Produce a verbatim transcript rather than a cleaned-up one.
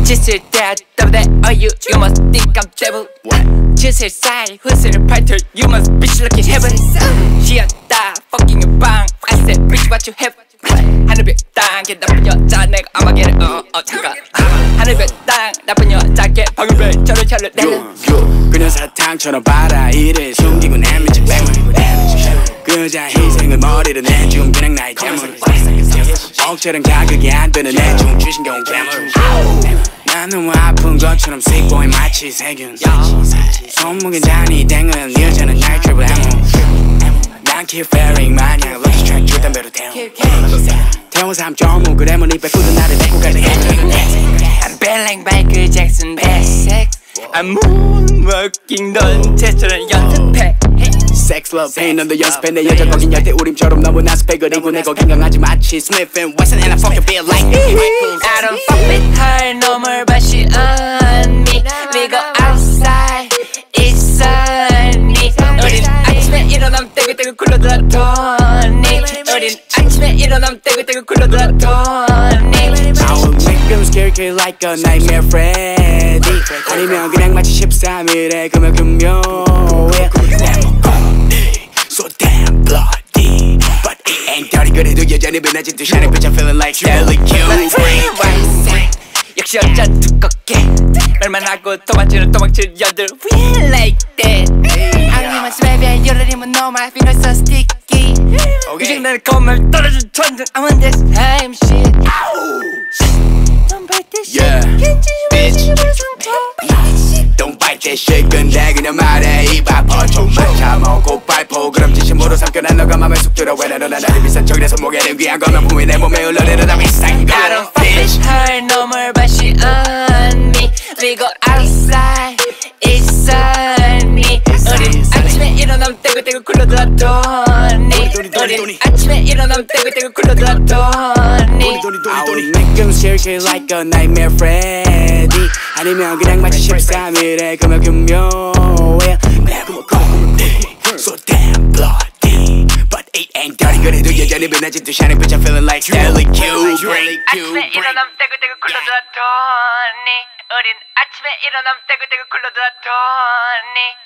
짓을 다 double that oh you you must think I'm devil 짓을 쌀 훗을 팔툴 you must bitch like you heaven 지었다 fucking your bang I said bitch what you have 하늘별 땅 걔 나쁜 여자 내가 아마게를 어어 잠깐 하늘별 땅 나쁜 여자께 방울별 저를 char려 내가 그녀 사탕처럼 바다 이를 숨기고 내미지 그 여자 희생을 머리로 내준 그냥 나의 재물 억처럼 가격이 안 되는 내 중 주신 경우 괴물 난 너무 아픈 것처럼 sick boy 마치 세균 손목에 잔이 땡은 네 여자는 날 트리블 해모 난 keep fairing 마냥 lucky track 줄 담배로 태워 태워 삼 점 오 그램은 이 뺏고도 나를 데리고 가는 I'm bad like Michael Jackson bad sex I'm moonwalking 넌 제처럼 연습해 Sex, love, pain 넌 더 연습해 내 여자 거긴 열대 우림처럼 너무 나습해 그리고 내 거긴 강하지 마치 Smith and Wesson and I fucking feel like I don't fuck with her no more but she on me We go outside it's sunny 우린 아침에 일어나면 떼굴떼굴 굴러들어 토니 우린 아침에 일어나면 떼굴떼굴 굴러들어 토니 I will make them scare you like a nightmare Freddy 아니면 그냥 마치 십삼 일에 금요금요일 So damn bloody But it ain't dirty 그래도 여전히 변하지 또 shining bitch I'm feeling like Stanley Kubrick 역시 여자 두껍게 말만 하고 도망치는 도망치는 여들 We like that 아니면 스매비야 열흘이면 no my fingers so sticky 이제 나는 거말 떨어진 천장 I'm on this time shit Don't bite this shit bitch Don't bite that shit 근데 그냥 말해 입 아파 좀만 참아오고 발포 그럼 진심으로 삼켜난 너가 맘에 속 들어 왜 나는 나를 비싼 척이라 손목에는 귀한 거면 품이 내 몸에 흘러내려 다 비싼 거 I don't fuck with her no more but she on me We go outside it's sunny 우린 아침에 일어나면 떼굴떼굴 굴러들어 토니 우린 아침에 일어나면 떼굴떼굴 굴러들어 토니 I will make them scare you like a nightmare Freddy 아니면 그냥 마치 십삼 일에 금요금요일 So damn bloody But it ain't dirty 그래도 여전히 변하지 또 shining bitch I'm feeling like Stanley Kubrick 아침에 일어나면 떼굴떼굴 굴러들어 토니 우린 아침에 일어나면 떼굴떼굴 굴러들어 토니